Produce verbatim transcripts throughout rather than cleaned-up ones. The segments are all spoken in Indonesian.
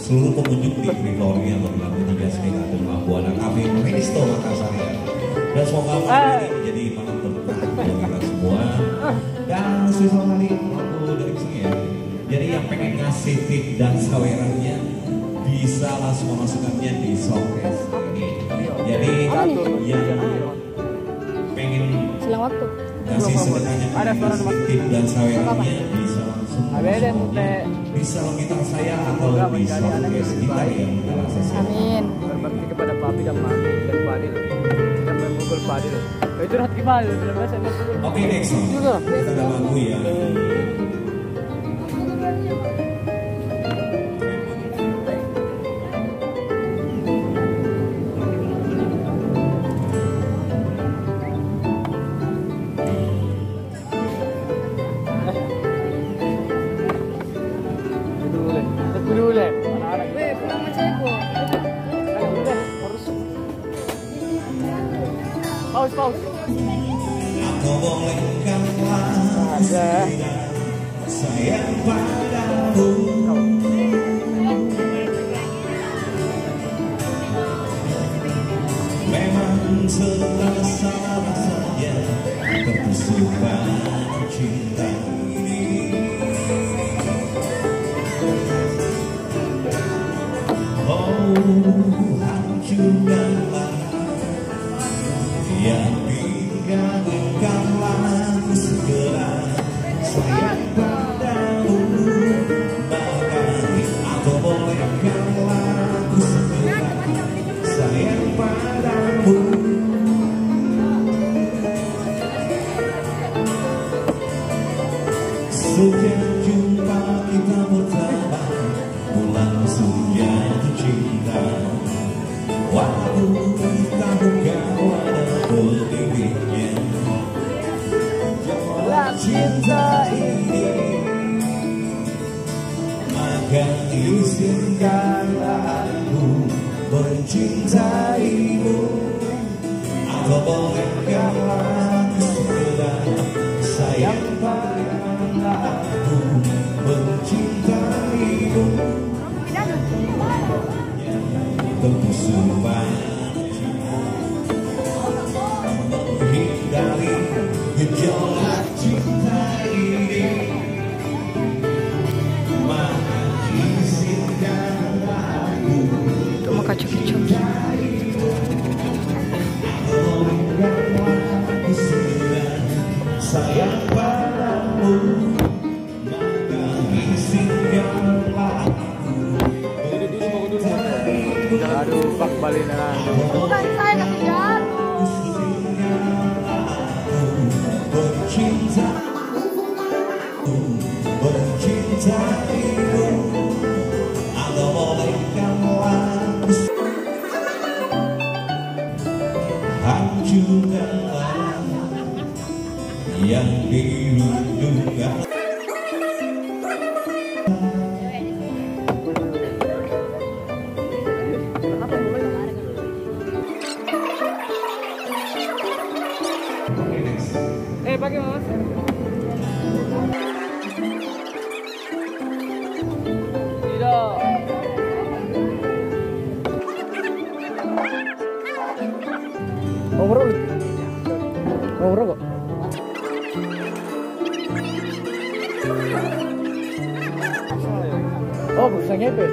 seluruh pengunjung di Victoria atau di Lantai Tiga Sega dan Labuana Cafe Ministo Makassar ya. Dan semoga malam ini menjadi malam berkah bagi kita semua. Dan spesial kali aku dari sini ya. Jadi yang pengen ngasih tip dan sawerannya bisa langsung memasukkannya di showcase ini. Jadi yang pengen silang waktu ngasih sedekahnya tip dan sawerannya bisa langsung bisa meminta saya atau di showcase kita yang akses. Amin. Berbakti kepada Papi dan Mami dan Fadil dan memukul Fadil. Itu Rat Kimal belum bahasa memukul. Oke next song. Kita ada lagu yang Paus, paus. Aku bolehkanlah sayang padamu. Memang salah saja tertusuk pada cinta ini. Oh, hancurkanlah yang tinggalkanlah segera sayang padamu. Bahkan aku bolehkanlah segera sayang padamu. Sejak jumpa kita pertama, bulan sudah jatuh cinta. Waktu tahu kau ada pemiliknya. Jauhlah cinta ini, maka izinkanlah aku mencintaimu. Atau bolehkanlah segera sayang padamu, mencintaimu. Tertusuk pada cinta, menghindari gejolak cinta ini. Maka izinkanlah aku mencintaimu. Bolehkanlah segera sayang padamu. Maka izinkanlah aku mencintaimu. Aduh, pak balik na. Bukan saya kasih jatuh. Mencintaimu, atau bolehkanlah hancurkanlah yang dirindukan. Eh, pakai mas. Tidak. Overall. Overall kok. Oh, bisa ngepet.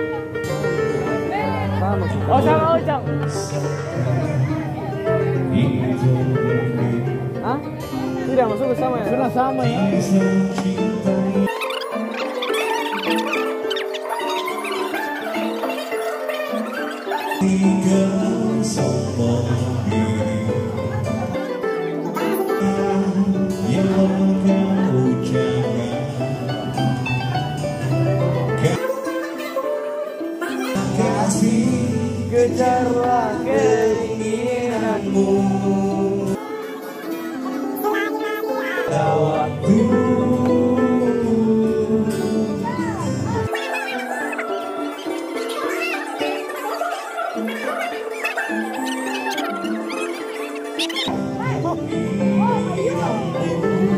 Sama. Oh, sama Ojang. Hah? Tidak masuk bersama ya? Sudah sama ya. Tiga sombong diri yang kau jaga, kasih kejarlah keinginanmu. Waktu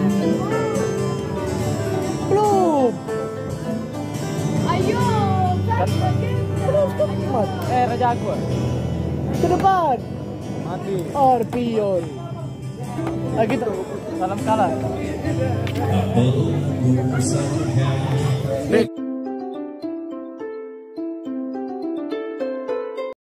Belum. Ayo, Kan Mat. eh Raja Agua. Ke depan. Mati. Orpion. Ah gitu. Salam kalah. Tak perlu ku sangka.